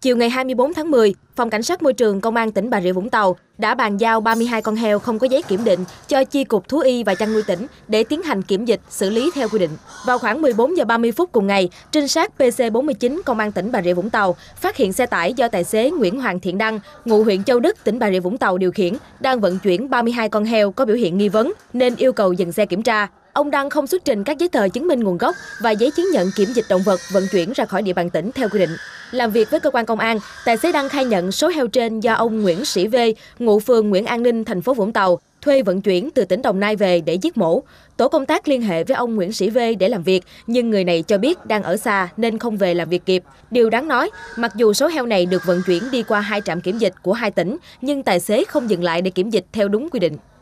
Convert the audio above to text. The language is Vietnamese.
Chiều ngày 24 tháng 10, Phòng Cảnh sát Môi trường Công an tỉnh Bà Rịa Vũng Tàu đã bàn giao 32 con heo không có giấy kiểm định cho Chi cục Thú y và Chăn nuôi tỉnh để tiến hành kiểm dịch, xử lý theo quy định. Vào khoảng 14 giờ 30 phút cùng ngày, trinh sát PC49 Công an tỉnh Bà Rịa Vũng Tàu phát hiện xe tải do tài xế Nguyễn Hoàng Thiện Đăng, ngụ huyện Châu Đức, tỉnh Bà Rịa Vũng Tàu điều khiển, đang vận chuyển 32 con heo có biểu hiện nghi vấn nên yêu cầu dừng xe kiểm tra. Ông Đăng không xuất trình các giấy tờ chứng minh nguồn gốc và giấy chứng nhận kiểm dịch động vật vận chuyển ra khỏi địa bàn tỉnh theo quy định. Làm việc với cơ quan công an, tài xế Đăng khai nhận số heo trên do ông Nguyễn Sĩ V, ngụ phường Nguyễn An Ninh, thành phố Vũng Tàu, thuê vận chuyển từ tỉnh Đồng Nai về để giết mổ. Tổ công tác liên hệ với ông Nguyễn Sĩ V để làm việc, nhưng người này cho biết đang ở xa nên không về làm việc kịp. Điều đáng nói, mặc dù số heo này được vận chuyển đi qua 2 trạm kiểm dịch của 2 tỉnh, nhưng tài xế không dừng lại để kiểm dịch theo đúng quy định.